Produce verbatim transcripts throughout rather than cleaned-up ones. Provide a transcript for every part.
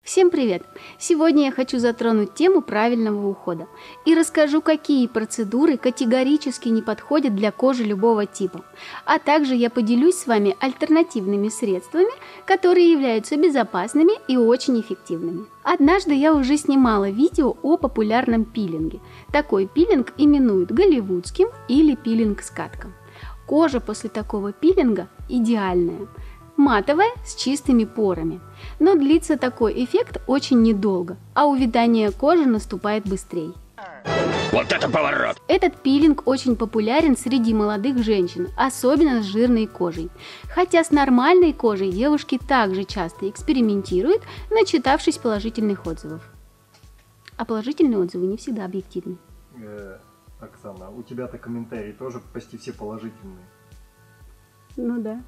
Всем привет! Сегодня я хочу затронуть тему правильного ухода и расскажу, какие процедуры категорически не подходят для кожи любого типа. А также я поделюсь с вами альтернативными средствами, которые являются безопасными и очень эффективными. Однажды я уже снимала видео о популярном пилинге. Такой пилинг именуют голливудским или пилинг-скатка. Кожа после такого пилинга идеальная. Матовая, с чистыми порами. Но длится такой эффект очень недолго, а увядание кожи наступает быстрее. Вот это поворот! Этот пилинг очень популярен среди молодых женщин, особенно с жирной кожей. Хотя с нормальной кожей девушки также часто экспериментируют, начитавшись положительных отзывов. А положительные отзывы не всегда объективны. Э, Оксана, у тебя-то комментарии тоже почти все положительные. Ну да.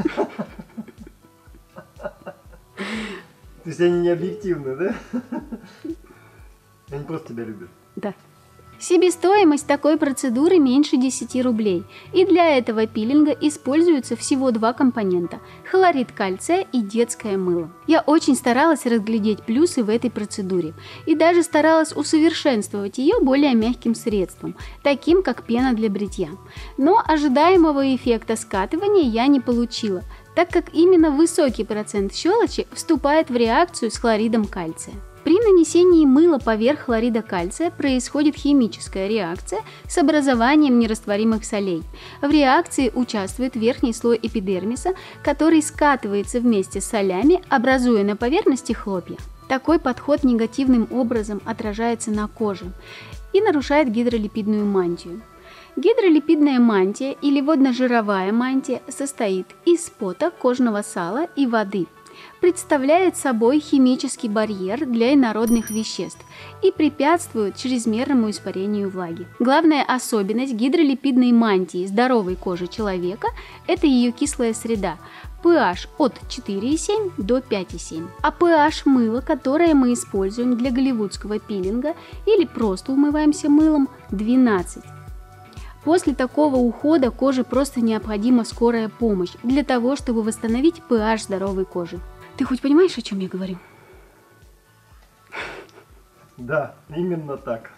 То есть они не объективны, да? Они просто тебя любят. Да. Себестоимость такой процедуры меньше десяти рублей, и для этого пилинга используются всего два компонента – хлорид кальция и детское мыло. Я очень старалась разглядеть плюсы в этой процедуре и даже старалась усовершенствовать ее более мягким средством, таким как пена для бритья. Но ожидаемого эффекта скатывания я не получила, так как именно высокий процент щелочи вступает в реакцию с хлоридом кальция. При нанесении мыла поверх хлорида кальция происходит химическая реакция с образованием нерастворимых солей. В реакции участвует верхний слой эпидермиса, который скатывается вместе с солями, образуя на поверхности хлопья. Такой подход негативным образом отражается на коже и нарушает гидролипидную мантию. Гидролипидная мантия или водно-жировая мантия состоит из пота, кожного сала и воды. Представляет собой химический барьер для инородных веществ и препятствует чрезмерному испарению влаги. Главная особенность гидролипидной мантии здоровой кожи человека – это ее кислая среда, pH от четыре и семь до пять и семь. А pH мыла, которое мы используем для голливудского пилинга или просто умываемся мылом, двенадцать. После такого ухода коже просто необходима скорая помощь для того, чтобы восстановить pH здоровой кожи. Ты хоть понимаешь, о чем я говорю? Да, именно так.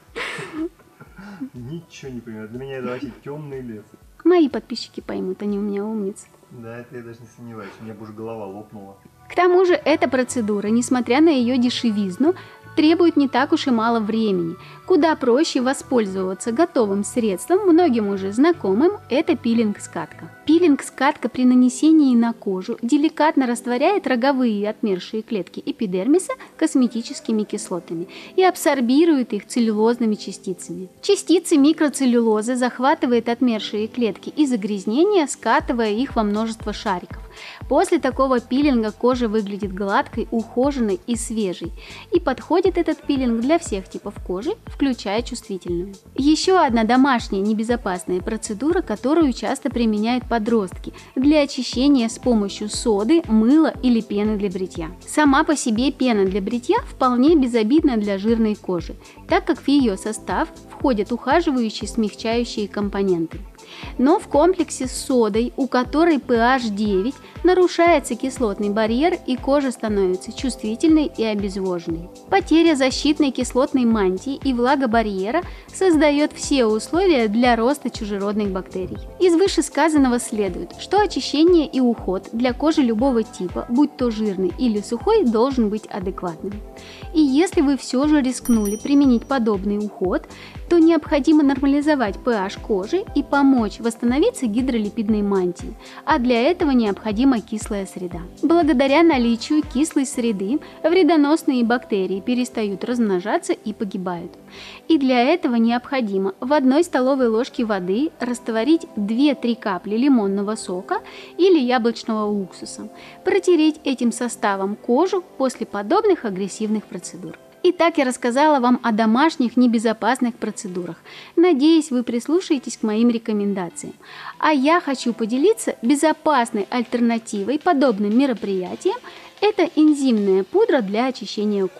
Ничего не понимаю. Для меня это вообще темный лес. Мои подписчики поймут, они у меня умницы. Да, это я даже не сомневаюсь. У меня бы уже голова лопнула. К тому же эта процедура, несмотря на ее дешевизну, требует не так уж и мало времени. Куда проще воспользоваться готовым средством, многим уже знакомым, это пилинг-скатка. Пилинг-скатка при нанесении на кожу деликатно растворяет роговые отмершие клетки эпидермиса косметическими кислотами и абсорбирует их целлюлозными частицами. Частицы микроцеллюлозы захватывает отмершие клетки и загрязнения, скатывая их во множество шариков. После такого пилинга кожа выглядит гладкой, ухоженной и свежей. И подходит этот пилинг для всех типов кожи, включая чувствительную. Еще одна домашняя небезопасная процедура, которую часто применяют подростки для очищения с помощью соды, мыла или пены для бритья. Сама по себе пена для бритья вполне безобидна для жирной кожи, так как в ее состав входят ухаживающие смягчающие компоненты. Но в комплексе с содой, у которой pH девять, нарушается кислотный барьер и кожа становится чувствительной и обезвоженной. Потеря защитной кислотной мантии и влагобарьера создает все условия для роста чужеродных бактерий. Из вышесказанного следует, что очищение и уход для кожи любого типа, будь то жирный или сухой, должен быть адекватным. И если вы все же рискнули применить подобный уход, то необходимо нормализовать pH кожи и помочь восстановиться гидролипидной мантии, а для этого необходима кислая среда. Благодаря наличию кислой среды вредоносные бактерии перестают размножаться и погибают. И для этого необходимо в одной столовой ложке воды растворить две-три капли лимонного сока или яблочного уксуса, протереть этим составом кожу после подобных агрессивных процедур. Итак, я рассказала вам о домашних небезопасных процедурах. Надеюсь, вы прислушаетесь к моим рекомендациям. А я хочу поделиться безопасной альтернативой подобным мероприятиям. Это энзимная пудра для очищения кожи.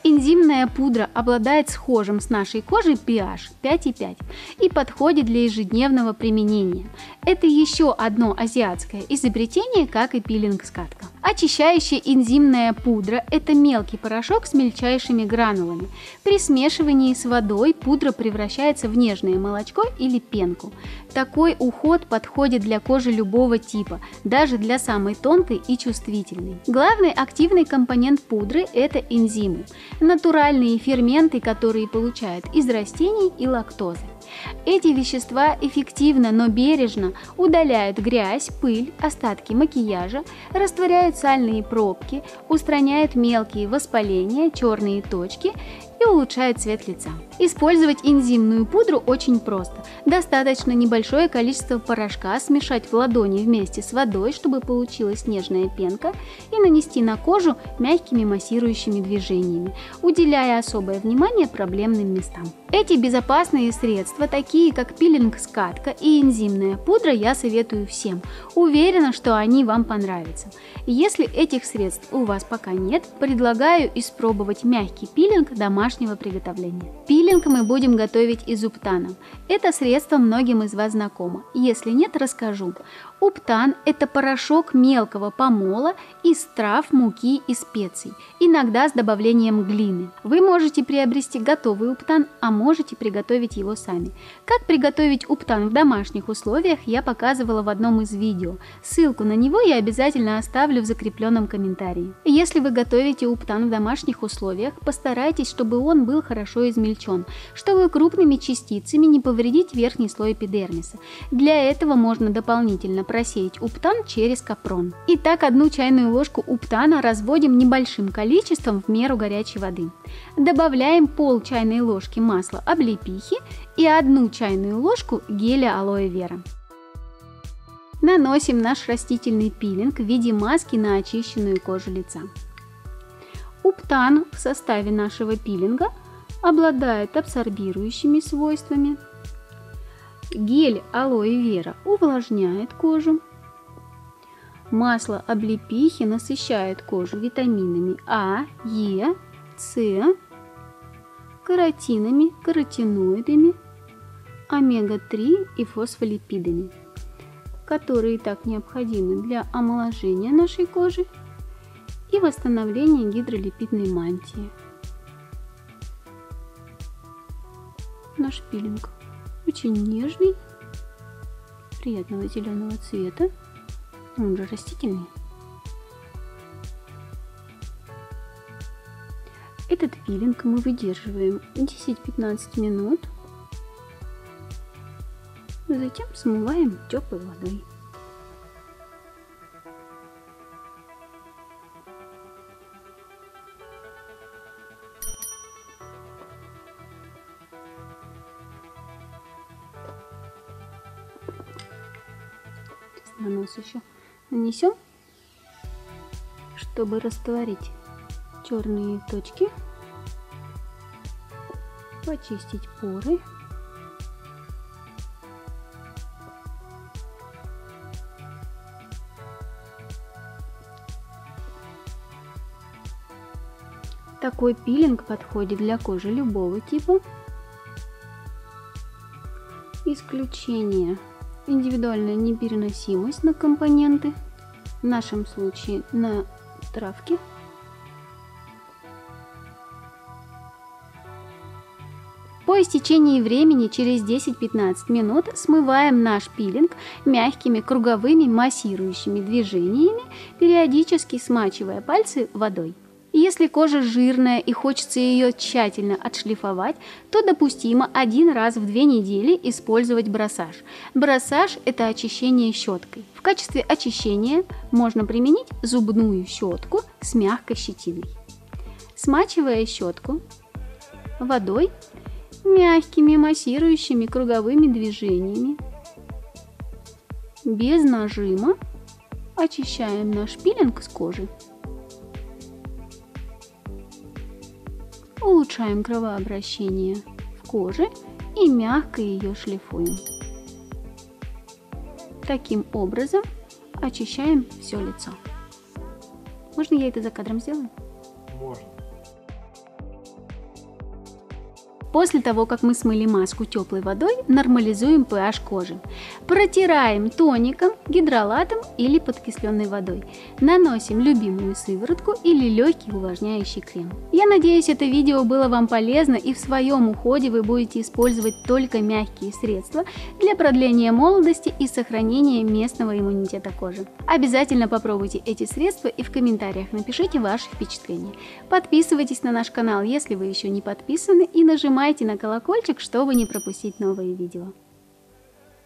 Энзимная пудра обладает схожим с нашей кожей pH пять и пять и подходит для ежедневного применения. Это еще одно азиатское изобретение, как и пилинг-скатка. Очищающая энзимная пудра – это мелкий порошок с мельчайшими гранулами. При смешивании с водой пудра превращается в нежное молочко или пенку. Такой уход подходит для кожи любого типа, даже для самой тонкой и чувствительной. Главный активный компонент пудры – это энзимы, натуральные ферменты, которые получают из растений и лактозы. Эти вещества эффективно, но бережно удаляют грязь, пыль, остатки макияжа, растворяют сальные пробки, устраняют мелкие воспаления, черные точки и улучшают цвет лица. Использовать энзимную пудру очень просто. Достаточно небольшое количество порошка смешать в ладони вместе с водой, чтобы получилась нежная пенка, и нанести на кожу мягкими массирующими движениями, уделяя особое внимание проблемным местам. Эти безопасные средства, такие как пилинг-скатка и энзимная пудра, я советую всем. Уверена, что они вам понравятся. Если этих средств у вас пока нет, предлагаю испробовать мягкий пилинг домашнего приготовления. Пилинг мы будем готовить из уптана. Это средство многим из вас знакомо. Если нет, расскажу. Уптан – это порошок мелкого помола из трав, муки и специй, иногда с добавлением глины. Вы можете приобрести готовый уптан, а можете приготовить его сами. Как приготовить уптан в домашних условиях, я показывала в одном из видео. Ссылку на него я обязательно оставлю в закрепленном комментарии. Если вы готовите уптан в домашних условиях, постарайтесь, чтобы он был хорошо измельчен, чтобы крупными частицами не повредить верхний слой эпидермиса. Для этого можно дополнительно просеять уптан через капрон. Итак, одну чайную ложку уптана разводим небольшим количеством в меру горячей воды. Добавляем пол чайной ложки масла облепихи и одну чайную ложку геля алоэ вера. Наносим наш растительный пилинг в виде маски на очищенную кожу лица. Уптан в составе нашего пилинга обладает абсорбирующими свойствами. Гель алоэ вера увлажняет кожу. Масло облепихи насыщает кожу витаминами А, Е, С, каротинами, каротиноидами, омега три и фосфолипидами, которые так необходимы для омоложения нашей кожи и восстановления гидролипидной мантии. Наш пилинг очень нежный, приятного зеленого цвета, он же растительный. Этот пилинг мы выдерживаем десять-пятнадцать минут, затем смываем теплой водой. На нос еще нанесем, чтобы растворить черные точки, почистить поры. Такой пилинг подходит для кожи любого типа. Исключение: индивидуальная непереносимость на компоненты, в нашем случае на травки. По истечении времени, через десять-пятнадцать минут, смываем наш пилинг мягкими круговыми массирующими движениями, периодически смачивая пальцы водой. Если кожа жирная и хочется ее тщательно отшлифовать, то допустимо один раз в две недели использовать броссаж. Броссаж – это очищение щеткой. В качестве очищения можно применить зубную щетку с мягкой щетиной. Смачивая щетку водой, мягкими массирующими круговыми движениями, без нажима, очищаем наш пилинг с кожи. Улучшаем кровообращение в коже и мягко ее шлифуем. Таким образом очищаем все лицо. Можно я это за кадром сделаю? Можно. После того, как мы смыли маску теплой водой, нормализуем pH кожи. Протираем тоником, гидролатом или подкисленной водой. Наносим любимую сыворотку или легкий увлажняющий крем. Я надеюсь, это видео было вам полезно, и в своем уходе вы будете использовать только мягкие средства для продления молодости и сохранения местного иммунитета кожи. Обязательно попробуйте эти средства и в комментариях напишите ваши впечатления. Подписывайтесь на наш канал, если вы еще не подписаны, и нажимайте на колокольчик, чтобы не пропустить новые видео.